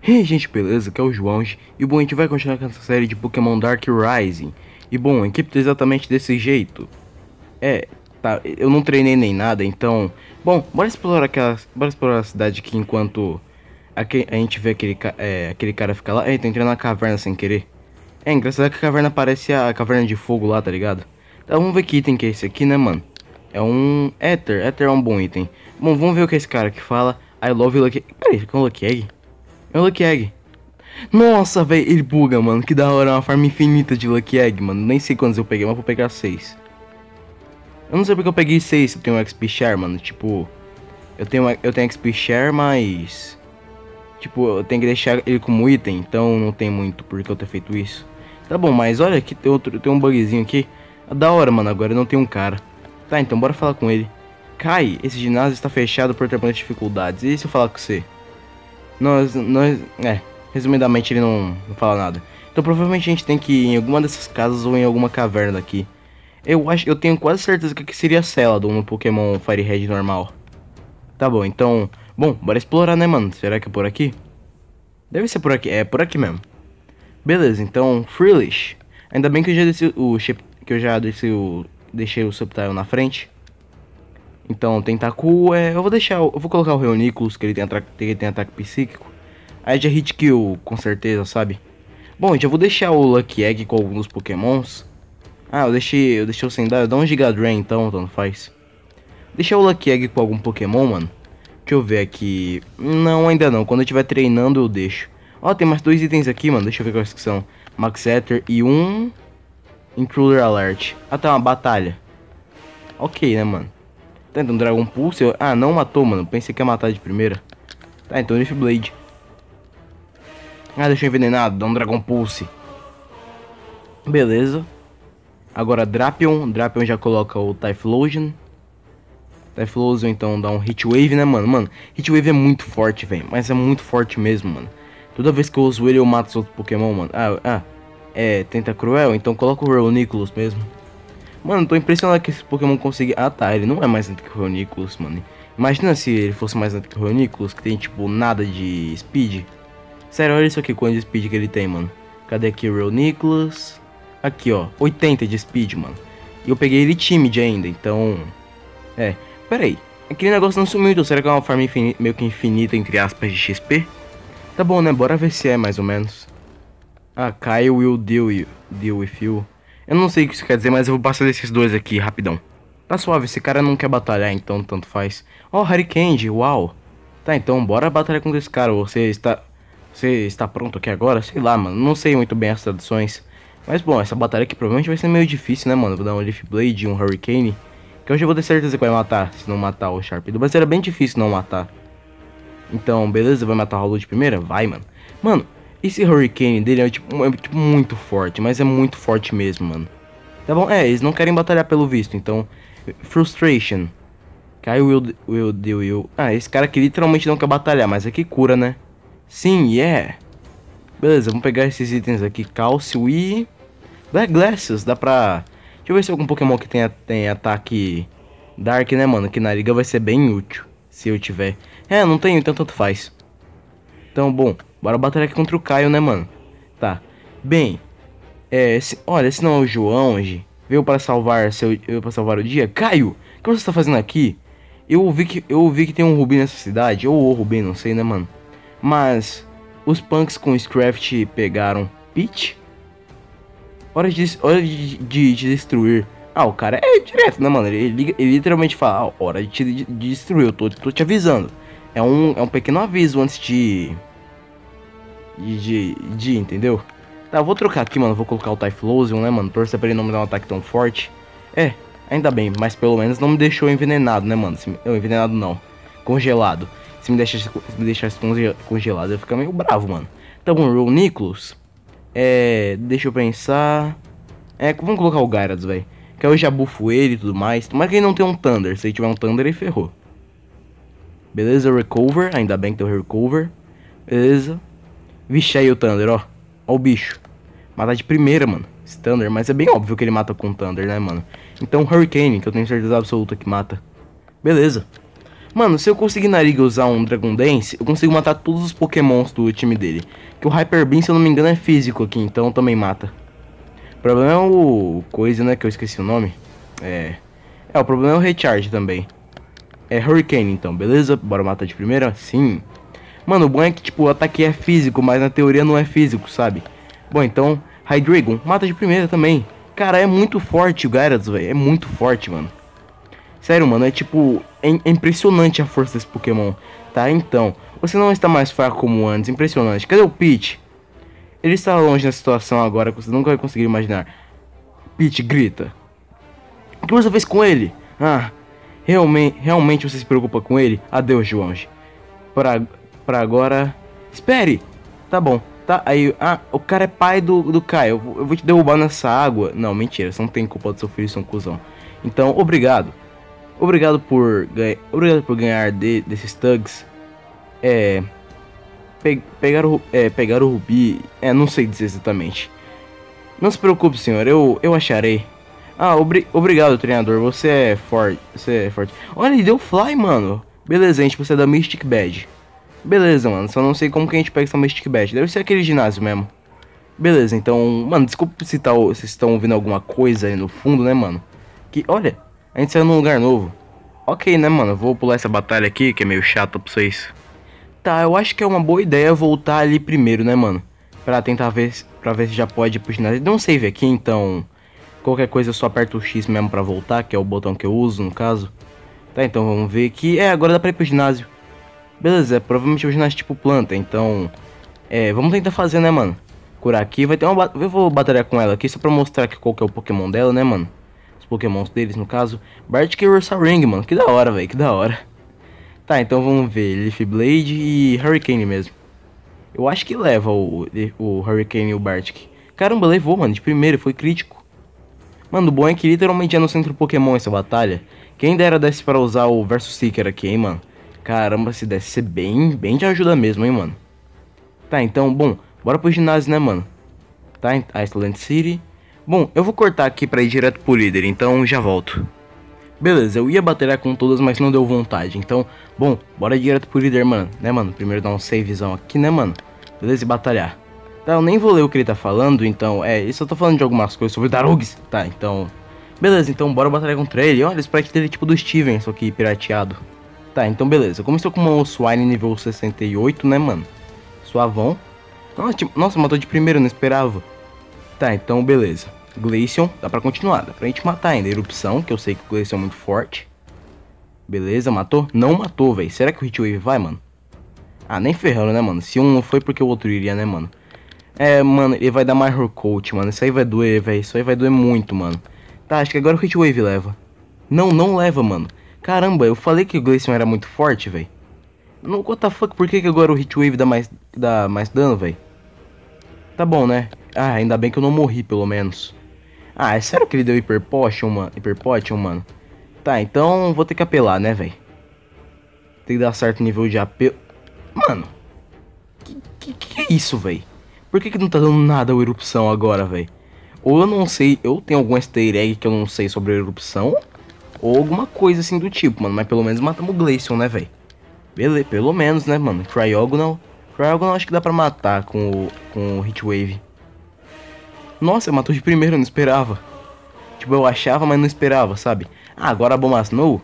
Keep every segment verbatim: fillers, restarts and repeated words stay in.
E aí, gente, beleza? Aqui é o João. E bom, a gente vai continuar com essa série de Pokémon Dark Rising. E bom, a equipe tá exatamente desse jeito. É, tá, eu não treinei nem nada, então... Bom, bora explorar aquela, bora explorar a cidade aqui enquanto aqui, a gente vê aquele, ca- é, aquele cara ficar lá. Eita, entrei na caverna sem querer. É engraçado que a caverna parece a caverna de fogo lá, tá ligado? Tá, vamos ver que item que é esse aqui, né, mano? É um Ether. Ether é um bom item. Bom, vamos ver o que é esse cara que fala I love Lucky... Peraí, fica um Lucky Egg? É um Lucky Egg. Nossa, velho, ele buga, mano. Que da hora, uma farm infinita de Lucky Egg, mano. Nem sei quantos eu peguei, mas vou pegar seis. Eu não sei porque eu peguei seis se eu tenho um X P Share, mano. Tipo, eu tenho, eu tenho X P Share, mas... Tipo, eu tenho que deixar ele como item, então não tem muito por que eu ter feito isso. Tá bom, mas olha aqui, tem, outro, tem um bugzinho aqui. É da hora, mano, agora não tem um cara. Tá, então bora falar com ele. Kai, esse ginásio está fechado por ter muitas dificuldades. E se eu falar com você? Nós, nós, é, resumidamente ele não, não fala nada. Então provavelmente a gente tem que ir em alguma dessas casas ou em alguma caverna daqui. Eu acho, eu tenho quase certeza que aqui seria Celadon no Pokémon Fire Red normal. Tá bom, então, bom, bora explorar, né, mano? Será que é por aqui? Deve ser por aqui, é por aqui mesmo. Beleza, então, Freelish. Ainda bem que eu já desci o chip, que eu já desci o, deixei o Subtile na frente. Então, Tentacool, é, eu vou deixar, eu vou colocar o Reuniclus, que ele tem, ataque, ele tem ataque psíquico. Aí já hit kill, com certeza, sabe? Bom, gente, eu vou deixar o Lucky Egg com alguns pokémons. Ah, eu deixei, eu deixei o Sendai, dá um Giga Drain então, tanto faz. Deixar o Lucky Egg com algum pokémon, mano. Deixa eu ver aqui. Não, ainda não, quando eu estiver treinando eu deixo. Ó, tem mais dois itens aqui, mano, deixa eu ver quais que são. Max Ether e um... Intruder Alert. Ah, tá, uma batalha. Ok, né, mano. Tá, então Dragon Pulse, eu... ah, não matou, mano, pensei que ia matar de primeira. Tá, então Leaf Blade. Ah, deixou envenenado, dá um Dragon Pulse. Beleza. Agora Drapion. Drapion já coloca o Typhlosion. Typhlosion então dá um Hitwave, né, mano? Mano, Hitwave é muito forte, velho. Mas é muito forte mesmo, mano. Toda vez que eu uso ele, eu mato os outros Pokémon, mano. Ah, ah. É, tenta cruel, então coloca o Reuniclus mesmo. Mano, tô impressionado que esse Pokémon conseguir... Ah, tá, ele não é mais lento que o Reuniclus, mano. Imagina se ele fosse mais lento que o Reuniclus, que tem, tipo, nada de speed. Sério, olha isso aqui, quanto de speed que ele tem, mano. Cadê aqui o Reuniclus? Aqui, ó, oitenta de speed, mano. E eu peguei ele timid ainda, então... É, pera aí. Aquele negócio não sumiu, então será que é uma farm infinita, meio que infinita, entre aspas, de X P? Tá bom, né, bora ver se é, mais ou menos. Ah, Kyle will deal, you, deal with you. Eu não sei o que isso quer dizer, mas eu vou passar desses dois aqui, rapidão. Tá suave, esse cara não quer batalhar, então tanto faz. Ó, oh, Harry Candy, uau. Tá, então bora batalhar com esse cara, você está... Você está pronto aqui agora? Sei lá, mano, não sei muito bem as traduções. Mas bom, essa batalha aqui provavelmente vai ser meio difícil, né, mano? Vou dar um Leaf Blade e um Hurricane. Que hoje eu vou ter certeza que vai matar, se não matar o Sharpedo. Mas era bem difícil não matar. Então, beleza, vai matar o Hollow de primeira? Vai, mano. Mano, esse Hurricane dele é tipo, é, tipo muito forte, mas é muito forte mesmo, mano. Tá bom? É, eles não querem batalhar pelo visto, então... Frustration. Kai will, will deal you... Ah, esse cara aqui literalmente não quer batalhar, mas aqui cura, né? Sim, yeah. Beleza, vamos pegar esses itens aqui. Cálcio e... Black Glasses, dá pra... Deixa eu ver se algum Pokémon que tem, tem ataque Dark, né, mano? Que na liga vai ser bem útil, se eu tiver. É, não tenho, então tanto faz. Então, bom, bora batalhar aqui contra o Caio, né, mano? Tá. Bem, é, esse, olha, esse não é o João, G. Veio para salvar seu, veio para salvar o dia. Caio, o que você tá fazendo aqui? Eu ouvi que, eu ouvi que tem um Rubi nessa cidade, ou o Rubi, não sei, né, mano? Mas os punks com Scraft pegaram Peach? Hora de, hora de, de, de destruir. Ah, o cara é direto, né, mano? Ele, ele, ele literalmente fala, ah, hora de, de, de destruir, eu tô, tô te avisando. É um, é um pequeno aviso antes de... De, de, de, entendeu? Tá, eu vou trocar aqui, mano, vou colocar o Typhlosion, né, mano? Torcer pra ele não me dar um ataque tão forte. É, ainda bem, mas pelo menos não me deixou envenenado, né, mano? Se, eu, envenenado não, congelado. Se me deixasse, se me deixasse congelado, eu ia ficar meio bravo, mano. Tá bom, Reuniclus. É, deixa eu pensar. É, vamos colocar o Gyarados, velho. Que eu já bufo ele e tudo mais. Mas que ele não tem um Thunder. Se ele tiver um Thunder, ele ferrou. Beleza, Recover. Ainda bem que tem o Recover. Beleza. Vixe, aí o Thunder, ó. Ó o bicho. Matar de primeira, mano. Esse Thunder. Mas é bem óbvio que ele mata com Thunder, né, mano? Então, Hurricane, que eu tenho certeza absoluta que mata. Beleza. Mano, se eu conseguir na liga usar um Dragon Dance, eu consigo matar todos os pokémons do time dele. Que o Hyper Beam, se eu não me engano, é físico aqui, então também mata. O problema é o... coisa, né, que eu esqueci o nome. É... É, o problema é o Recharge também. É Hurricane, então, beleza? Bora matar de primeira? Sim. Mano, o bom é que, tipo, o ataque é físico, mas na teoria não é físico, sabe? Bom, então, Hydreigon, mata de primeira também. Cara, é muito forte o Gyarados, velho. É muito forte, mano. Sério, mano, é tipo... É, é impressionante a força desse Pokémon. Tá, então... Você não está mais fraco como antes. Impressionante. Cadê o Peach? Ele está longe da situação agora que você nunca vai conseguir imaginar. Peach grita. O que você fez com ele? Ah... Realmente, realmente você se preocupa com ele? Adeus, Joãoji. Pra, pra agora... Espere! Tá bom. Tá, aí... Ah, o cara é pai do, do Caio. Eu, eu vou te derrubar nessa água. Não, mentira. Você não tem culpa do seu filho, seu cuzão. Então, obrigado. Obrigado por ganhar, obrigado por ganhar de, desses thugs. É, pe, pegar o, é, pegar o Rubi, é, não sei dizer exatamente. Não se preocupe, senhor, eu, eu acharei. Ah, obri, obrigado, treinador, você é forte, você é forte. Olha, ele deu fly, mano. Beleza, a gente precisa da Mystic Badge. Beleza, mano, só não sei como que a gente pega essa Mystic Badge. Deve ser aquele ginásio mesmo. Beleza, então, mano, desculpa se tá, vocês estão ouvindo alguma coisa aí no fundo, né, mano. Que, olha... A gente saiu num lugar novo. Ok, né, mano? Vou pular essa batalha aqui, que é meio chata pra vocês. Tá, eu acho que é uma boa ideia voltar ali primeiro, né, mano? Pra tentar ver, pra ver se já pode ir pro ginásio. Deu um save aqui, então... Qualquer coisa eu só aperto o X mesmo pra voltar, que é o botão que eu uso, no caso. Tá, então vamos ver aqui. É, agora dá pra ir pro ginásio. Beleza, provavelmente é o ginásio tipo planta, então... É, vamos tentar fazer, né, mano? Curar aqui, vai ter uma... Eu vou batalhar com ela aqui só pra mostrar que qual que é o Pokémon dela, né, mano? Pokémons deles, no caso, Bartic e Ursaring, mano, que da hora, velho, que da hora. Tá, então vamos ver, Leaf Blade e Hurricane mesmo. Eu acho que leva o, o Hurricane e o Bartic. Caramba, levou, mano, de primeiro, foi crítico. Mano, o bom é que literalmente é no centro Pokémon essa batalha. Quem dera desse pra usar o Versus Seeker aqui, hein, mano. Caramba, se desse ser bem, bem de ajuda mesmo, hein, mano. Tá, então, bom, bora pro ginásio, né, mano. Tá, Iceland City. Bom, eu vou cortar aqui pra ir direto pro líder, então já volto. Beleza, eu ia batalhar com todas, mas não deu vontade. Então, bom, bora direto pro líder, mano. Né, mano? Primeiro dar um savezão aqui, né, mano? Beleza, e batalhar. Tá, eu nem vou ler o que ele tá falando, então... É, isso eu tô falando de algumas coisas sobre Darugs. Tá, então... Beleza, então bora batalhar contra ele. Olha, o sprite dele é tipo do Steven, só que pirateado. Tá, então beleza. Começou com uma Swine nível sessenta e oito, né, mano? Suavão. Nossa, tipo, nossa, matou de primeiro, não esperava. Tá, então beleza. Glaceon, dá pra continuar, dá pra gente matar ainda. Erupção, que eu sei que o Glaceon é muito forte. Beleza, matou? Não matou, velho. Será que o Hitwave vai, mano? Ah, nem ferrando, né, mano? Se um não foi, porque o outro iria, né, mano? É, mano, ele vai dar mais Coat, mano. Isso aí vai doer, velho. Isso aí vai doer muito, mano. Tá, acho que agora o Hitwave leva. Não, não leva, mano. Caramba, eu falei que o Glaceon era muito forte, velho. Não, what the fuck, por que, que agora o Hitwave dá mais, dá mais dano, velho? Tá bom, né? Ah, ainda bem que eu não morri, pelo menos. Ah, é sério que ele deu Hyper Potion, mano? Hyper Potion, mano? Tá, então vou ter que apelar, né, velho? Tem que dar certo nível de apelo. Mano, que, que que é isso, velho? Por que que não tá dando nada a erupção agora, velho? Ou eu não sei, eu tenho algum easter egg que eu não sei sobre a erupção, ou alguma coisa assim do tipo, mano. Mas pelo menos matamos o Glaceon, né, velho? Beleza, pelo menos, né, mano? Cryogonal. Cryogonal acho que dá pra matar com o, com o Hitwave. Nossa, matou de primeiro, eu não esperava. Tipo, eu achava, mas não esperava, sabe? Ah, agora a Bomba Snow.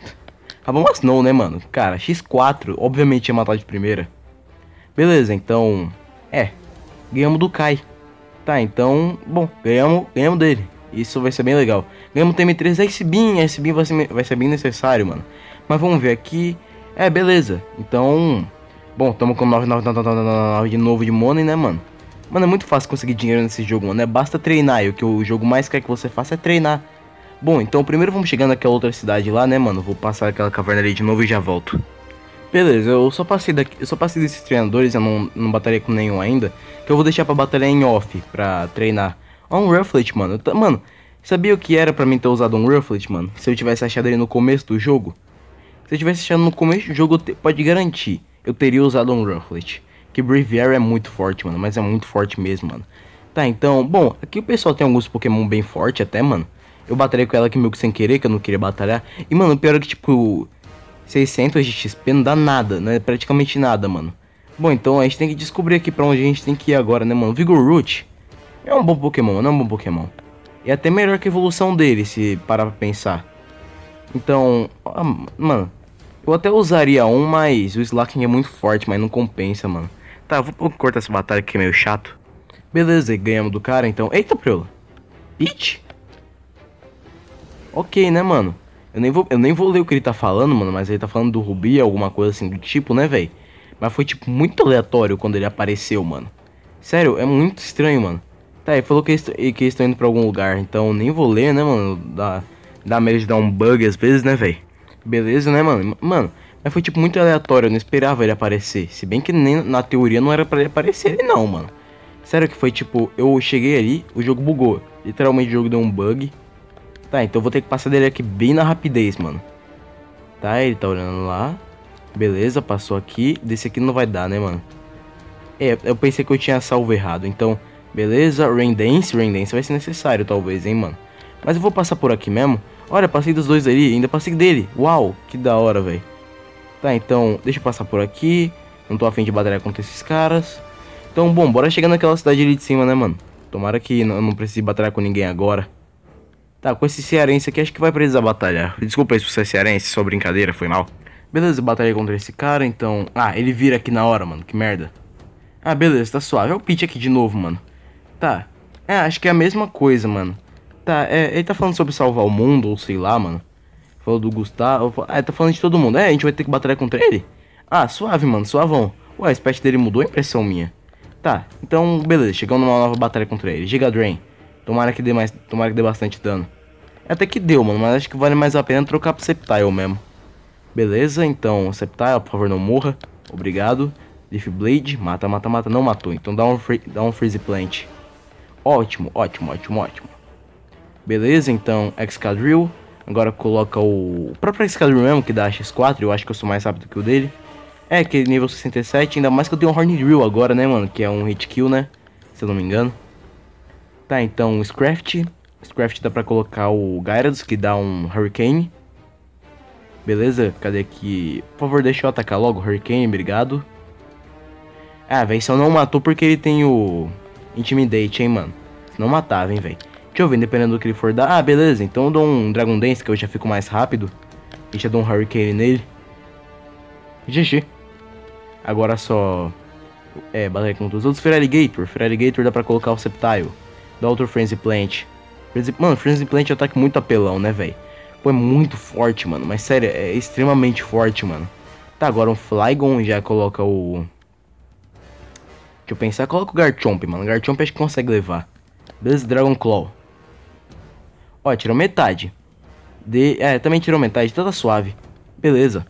A Bomba Snow, né, mano? Cara, xis quatro, obviamente ia matar de primeira. Beleza, então... É, ganhamos do Kai. Tá, então... Bom, ganhamos, ganhamos dele. Isso vai ser bem legal. Ganhamos T M três, Ice Beam. Ice Beam vai ser, vai ser bem necessário, mano. Mas vamos ver aqui. É, beleza. Então... Bom, tamo com nove, nove, nove, nove, nove de novo de money, né, mano? Mano, é muito fácil conseguir dinheiro nesse jogo, mano. É basta treinar. E o que o jogo mais quer que você faça é treinar. Bom, então primeiro vamos chegar naquela outra cidade lá, né, mano? Vou passar aquela caverna ali de novo e já volto. Beleza, eu só passei daqui, eu só passei desses treinadores, eu não, não batalhei com nenhum ainda. Que eu vou deixar pra batalhar em off, pra treinar. Ó, um Rufflet, mano. Tá, mano, sabia o que era pra mim ter usado um Rufflet, mano? Se eu tivesse achado ele no começo do jogo? Se eu tivesse achado no começo do jogo, te, pode garantir, eu teria usado um Rufflet. Que Braviary é muito forte, mano, mas é muito forte mesmo, mano. Tá, então, bom, aqui o pessoal tem alguns Pokémon bem fortes até, mano. Eu batalhei com ela aqui meio que sem querer, que eu não queria batalhar. E, mano, o pior é que, tipo... seiscentos de X P não dá nada, não é praticamente nada, mano. Bom, então a gente tem que descobrir aqui pra onde a gente tem que ir agora, né, mano? Vigoroot é um bom Pokémon, não é um bom Pokémon. E até melhor que a evolução dele, se parar pra pensar. Então, ah, mano, eu até usaria um, mas o Slaking é muito forte, mas não compensa, mano. Tá, vou cortar essa batalha que é meio chato. Beleza, ganhamos do cara, então. Eita, Preula. Peach? Ok, né, mano? Eu nem, vou, eu nem vou ler o que ele tá falando, mano, mas ele tá falando do Rubi, alguma coisa assim do tipo, né, velho? Mas foi, tipo, muito aleatório quando ele apareceu, mano. Sério, é muito estranho, mano. Tá, ele falou que eles, que eles estão indo pra algum lugar, então nem vou ler, né, mano? Dá, dá medo de dar um bug às vezes, né, velho? Beleza, né, mano? Mano, mas foi, tipo, muito aleatório, eu não esperava ele aparecer. Se bem que nem na teoria não era pra ele aparecer, ele não, mano. Sério que foi, tipo, eu cheguei ali, o jogo bugou. Literalmente o jogo deu um bug. Tá, então eu vou ter que passar dele aqui bem na rapidez, mano. Tá, ele tá olhando lá. Beleza, passou aqui. Desse aqui não vai dar, né, mano? É, eu pensei que eu tinha salvo errado. Então, beleza, Rain Dance. Rain Dance vai ser necessário, talvez, hein, mano. Mas eu vou passar por aqui mesmo. Olha, passei dos dois ali, ainda passei dele. Uau, que da hora, velho. Tá, então, deixa eu passar por aqui. Não tô afim de batalhar contra esses caras. Então, bom, bora chegar naquela cidade ali de cima, né, mano? Tomara que eu não precise batalhar com ninguém agora. Tá, com esse cearense aqui, acho que vai precisar batalhar. Desculpa aí se você é cearense, só brincadeira, foi mal. Beleza, batalhei contra esse cara, então... Ah, ele vira aqui na hora, mano, que merda. Ah, beleza, tá suave. É o Peach aqui de novo, mano. Tá. É, acho que é a mesma coisa, mano. Tá, é, ele tá falando sobre salvar o mundo, ou sei lá, mano. Falou do Gustavo. Ah, ele tá falando de todo mundo. É, a gente vai ter que batalhar contra ele? Ah, suave, mano, suavão. Ué, a espécie dele mudou, a impressão minha. Tá, então, beleza, chegamos numa nova batalha contra ele. Giga Drain. Tomara que dê mais. Tomara que dê bastante dano. Até que deu, mano, mas acho que vale mais a pena trocar pro Sceptile mesmo. Beleza, então, Sceptile, por favor, não morra. Obrigado. Leaf Blade, mata, mata, mata. Não matou, então dá um, free, dá um Freeze Plant. Ótimo, ótimo, ótimo, ótimo. Beleza, então, Excadrill. Agora coloca o... o próprio Excadrill mesmo, que dá X quatro. Eu acho que eu sou mais rápido que o dele. É, aquele nível sessenta e sete, ainda mais que eu tenho um Horn Drill agora, né, mano? Que é um hit kill, né? Se eu não me engano. Tá, então, Scraft. Scraft dá pra colocar o Gyarados, que dá um Hurricane. Beleza, cadê aqui? Por favor, deixa eu atacar logo o Hurricane, obrigado. Ah, velho, só não matou porque ele tem o Intimidate, hein, mano. Se não matava, hein, velho. Deixa eu ver, dependendo do que ele for dar. Ah, beleza, então eu dou um Dragon Dance, que eu já fico mais rápido. E já dou um Hurricane nele. G G. Agora só... É, batalha contra os outros. Feraligator. Feraligator dá pra colocar o Sceptile. Dá outro Frenzy Plant. Frenzy... Mano, Frenzy Plant é um ataque muito apelão, né, velho? Pô, é muito forte, mano. Mas sério, é extremamente forte, mano. Tá, agora um Flygon já coloca o... Deixa eu pensar. Coloca o Garchomp, mano. Garchomp acho que consegue levar. Beleza, Dragon Claw. Ó, tirou metade. De... É, também tirou metade. Toda suave. Beleza.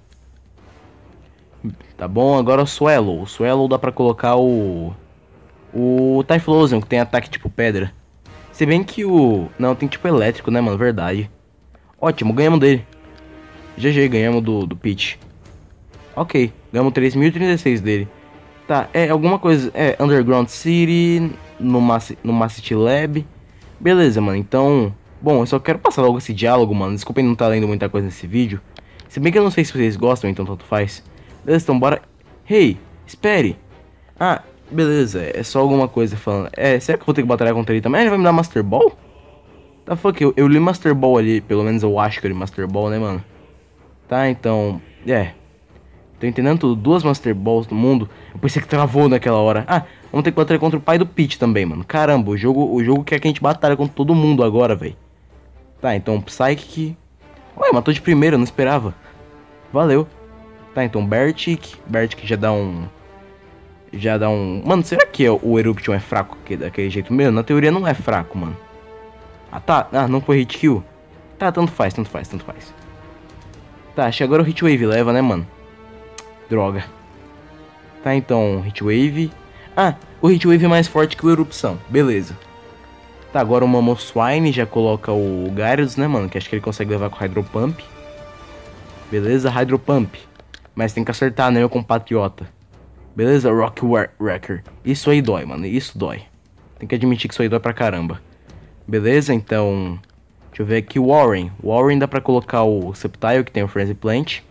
Tá bom, agora o Swallow. O Swallow dá pra colocar o... O Typhlosion, que tem ataque tipo pedra. Se bem que o... Não, tem tipo elétrico, né, mano? Verdade. Ótimo, ganhamos dele. G G, ganhamos do, do Peach. Ok, ganhamos três mil e trinta e seis dele. Tá, é alguma coisa... É, Underground City... No, Mass, no Massity Lab... Beleza, mano, então... Bom, eu só quero passar logo esse diálogo, mano. Desculpem não estar lendo muita coisa nesse vídeo. Se bem que eu não sei se vocês gostam, então tanto faz. Beleza, então bora... Hey, espere. Ah, beleza, é só alguma coisa falando. É, será que eu vou ter que batalhar contra ele também? Ah, ele vai me dar Master Ball? Tá, fuck, eu, eu li Master Ball ali. Pelo menos eu acho que eu li Master Ball, né, mano? Tá, então... É... Tô entendendo tudo. Duas Master Balls no mundo. Eu pensei que travou naquela hora. Ah, vamos ter que batalhar contra o pai do Peach também, mano. Caramba, o jogo, o jogo quer que a gente batalha contra todo mundo agora, velho. Tá, então Psychic... Ué, matou de primeira, eu não esperava. Valeu. Tá, então Bertic. Bertic já dá um... Já dá um... Mano, será que o Eruption é fraco daquele jeito mesmo? Na teoria não é fraco, mano. Ah, tá. Ah, não foi hit kill? Tá, tanto faz, tanto faz, tanto faz. Tá, acho que agora o Hitwave leva, né, mano? Droga. Tá, então, Hitwave. Ah, o Hitwave é mais forte que o Erupção. Beleza. Tá, agora o Mamoswine já coloca o Gyarados, né, mano? Que acho que ele consegue levar com o Hydro Pump. Beleza, Hydro Pump. Mas tem que acertar, né, meu compatriota. Beleza, Rock Wrecker. Isso aí dói, mano. Isso dói. Tem que admitir que isso aí dói pra caramba. Beleza, então... Deixa eu ver aqui o Warren. Warren dá pra colocar o Sceptile, que tem o Frenzy Plant.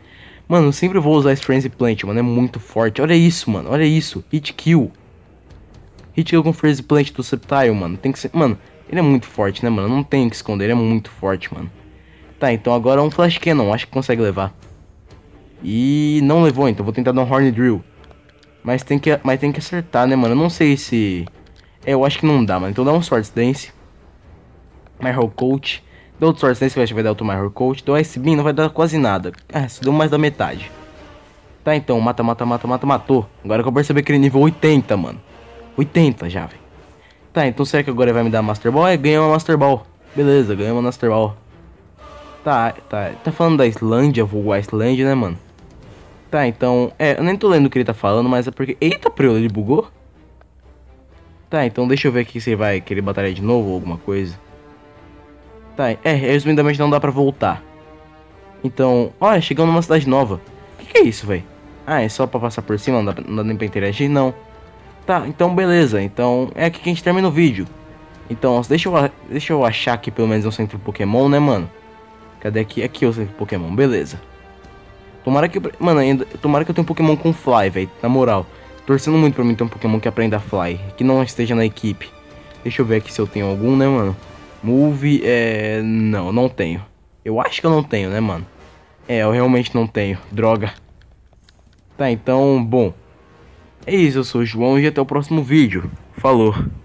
Mano, eu sempre vou usar esse Frenzy Plant, mano. É muito forte. Olha isso, mano. Olha isso. Hit kill. Hit kill com Frenzy Plant do Sceptile, mano. Tem que ser... Mano, ele é muito forte, né, mano? Não tem o que esconder. Ele é muito forte, mano. Tá, então agora é um Flash Cannon. Acho que consegue levar. E não levou, então vou tentar dar um Horn Drill. Mas tem que, mas tem que acertar, né, mano? Eu não sei se... É, eu acho que não dá, mano. Então dá um Swords Dance. My Hero Coach. Deu outro Swords Dance, eu acho que vai dar outro My Hero Coach. Deu Ice Beam, não vai dar quase nada. Ah, só deu mais da metade. Tá, então, mata, mata, mata, mata, matou. Agora que eu percebi que ele é nível oitenta, mano. oitenta já, velho. Tá, então será que agora ele vai me dar Master Ball? É, ganhou uma Master Ball. Beleza, ganhou uma Master Ball. Tá, tá. Tá falando da Islândia, vulgo Islândia, né, mano? Tá, então... É, eu nem tô lendo o que ele tá falando, mas é porque... Eita, Preula, ele bugou? Tá, então deixa eu ver aqui se ele vai querer batalhar de novo ou alguma coisa. Tá, é, resumidamente não dá pra voltar. Então... Olha, chegamos numa cidade nova. O que, que é isso, velho? Ah, é só pra passar por cima? Não dá, não dá nem pra interagir? Não. Tá, então beleza. Então é aqui que a gente termina o vídeo. Então, deixa eu, deixa eu achar aqui pelo menos um centro Pokémon, né, mano? Cadê aqui? Aqui é o centro Pokémon, beleza. Tomara que eu... Mano, ainda, tomara que eu tenha um Pokémon com Fly, velho. Na moral. Torcendo muito pra mim ter um Pokémon que aprenda a Fly. Que não esteja na equipe. Deixa eu ver aqui se eu tenho algum, né, mano? Move, é... Não, não tenho. Eu acho que eu não tenho, né, mano? É, eu realmente não tenho. Droga. Tá, então, bom. É isso, eu sou o João e até o próximo vídeo. Falou.